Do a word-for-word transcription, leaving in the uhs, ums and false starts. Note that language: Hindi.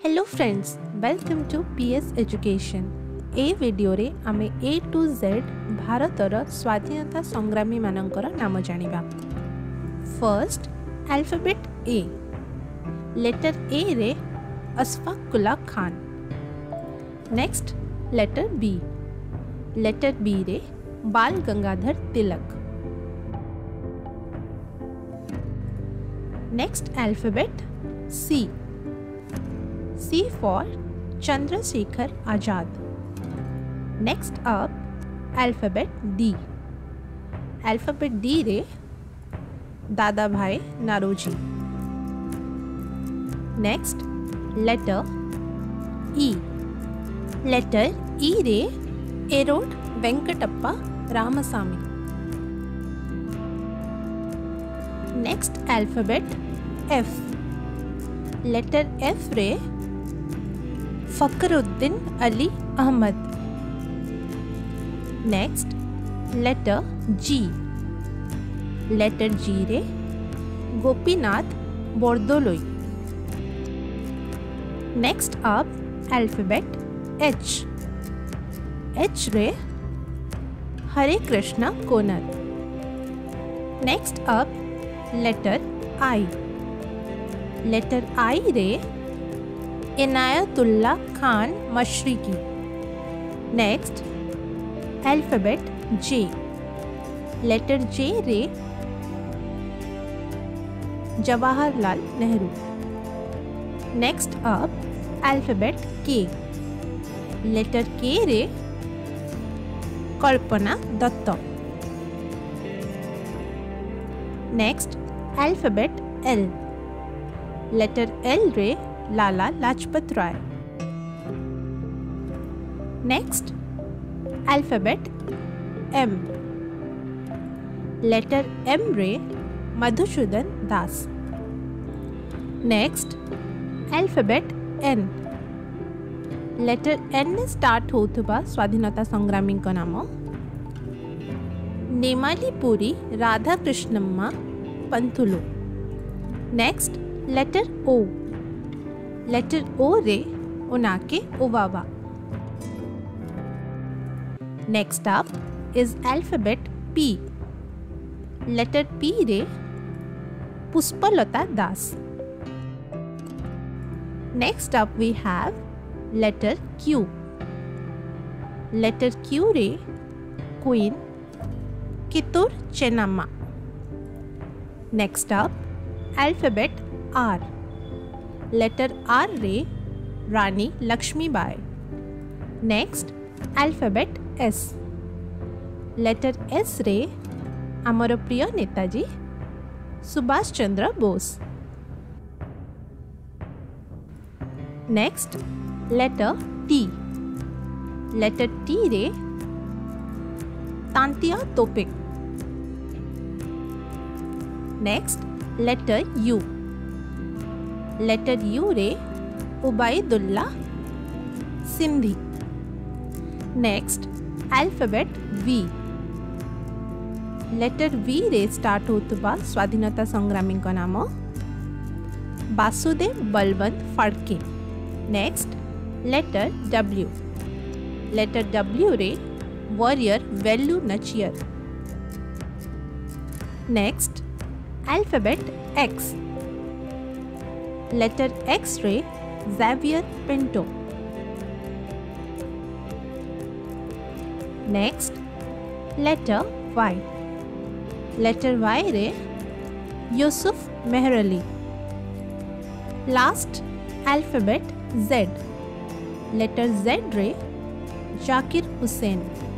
Hello friends, welcome to PS education. ए वीडियो रे आमे ए टू जेड भारतर स्वाधीनता संग्रामी मानकर नाम जानिबा। First alphabet A. Letter A रे Ashfaq Ullah Khan. Next letter B. Letter B रे Bal Gangadhar Tilak. Next alphabet C. C for Chandrasekhar Azad. Next up, alphabet D. Alphabet D रे Dada Bhai Naoroji. Next, letter E. Letter E रे Erode Venkatappa Ramasamy. Next alphabet F. Letter F रे Fakhruddin Ali Ahmed. Next letter G. Letter G रे Gopinath Bordoloi. Next up alphabet H. H रे Hare Krishna Konar. Next up letter I. Letter I रे Inayatullah Khan Mashriqi. Next alphabet J. Letter J रे Jawaharlal Nehru. Next up alphabet K. Letter K रे Kalpana Dutt. Next alphabet L. Letter L रे Lala Lajpat Rai. Next alphabet M. Letter M रे Madhusudan Das. Next alphabet N. Letter N start होथुबा स्वाधीनता संग्रामी का नाम Nemalipuri Radhakrishnamma Panthulu. Next letter O. Letter O रे Onake Obavva. Next up is alphabet P. Letter P रे Pushpalata Das. Next up we have letter Q. Letter Q रे queen Kittur Chennamma. Next up alphabet R. Letter R रे Rani Lakshmibai. Next alphabet S. Letter S रे आमर प्रिय Netaji Subhash Chandra Bose. Next letter T. Letter T रे तांतिया तोपिक। Next letter U. Letter U रे Ubaidullah Sindhi. Next alphabet V. Letter V रे स्टार्ट होतुबा स्वाधीनता संग्रामी का नाम Vasudev Balwant Phadke. Next letter W. Letter W रे warrior Velu Nachiyar. Next alphabet X. Letter X रे Xavier Pinto. Next letter Y. Letter Y रे Yusuf Meherally. Last alphabet Z. Letter Z रे जाकिर हुसैन।